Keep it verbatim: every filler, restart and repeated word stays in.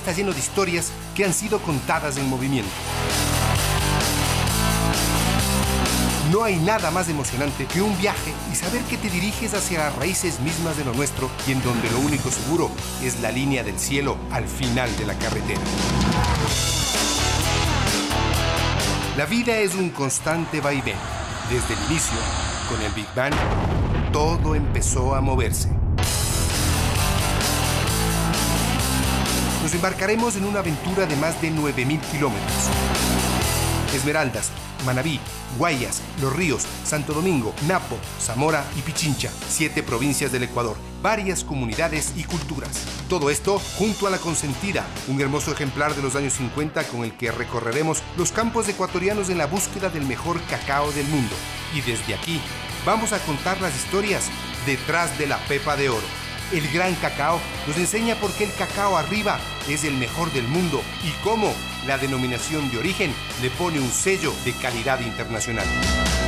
está lleno de historias que han sido contadas en movimiento. No hay nada más emocionante que un viaje y saber que te diriges hacia las raíces mismas de lo nuestro y en donde lo único seguro es la línea del cielo al final de la carretera. La vida es un constante vaivén. Desde el inicio, con el Big Bang, todo empezó a moverse. Nos embarcaremos en una aventura de más de nueve mil kilómetros. Esmeraldas, Manabí, Guayas, Los Ríos, Santo Domingo, Napo, Zamora y Pichincha, siete provincias del Ecuador, varias comunidades y culturas. Todo esto junto a La Consentida, un hermoso ejemplar de los años cincuenta con el que recorreremos los campos ecuatorianos en la búsqueda del mejor cacao del mundo. Y desde aquí vamos a contar las historias detrás de la pepa de oro. El gran cacao nos enseña por qué el cacao arriba es el mejor del mundo y cómo la denominación de origen le pone un sello de calidad internacional.